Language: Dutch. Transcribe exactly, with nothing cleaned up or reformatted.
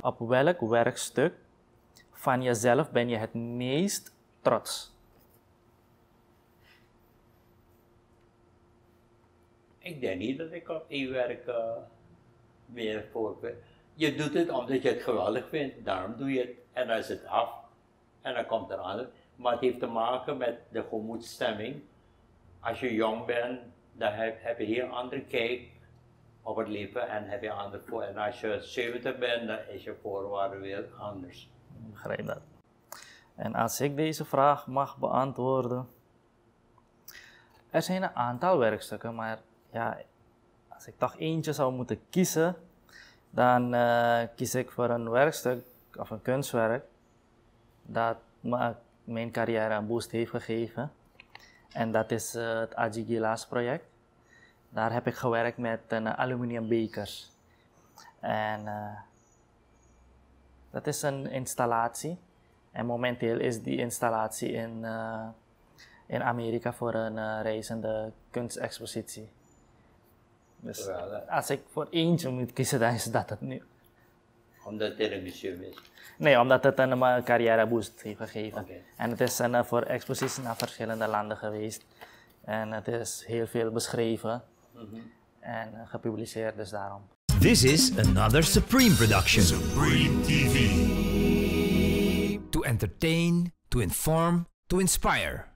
Op welk werkstuk van jezelf ben je het meest trots? Ik denk niet dat ik op één werk uh, meer voor ben. Je doet het omdat je het geweldig vindt, daarom doe je het. En dan is het af en dan komt er aan. Maar het heeft te maken met de gemoedsstemming. Als je jong bent, dan heb, heb je hier een andere kijk op het leven en heb je een ander voor. En als je zeventig bent, dan is je voorwaarde weer anders. Ik begrijp dat. En als ik deze vraag mag beantwoorden. Er zijn een aantal werkstukken, maar ja, als ik toch eentje zou moeten kiezen, dan uh, kies ik voor een werkstuk of een kunstwerk dat me mijn carrière een boost heeft gegeven. En dat is uh, het Ajigilas project. Daar heb ik gewerkt met een uh, aluminium bekers. En uh, dat is een installatie. En momenteel is die installatie in, uh, in Amerika voor een uh, reizende kunstexpositie. Dus als ik voor eentje moet kiezen, dan is dat het nu. Omdat het in een museum is? Nee, omdat het een uh, carrière boost heeft gegeven. Okay. En het is uh, voor exposities naar verschillende landen geweest. En het is heel veel beschreven mm-hmm. en uh, gepubliceerd, dus daarom. This is another Supreme production. Supreme T V. To entertain, to inform, to inspire.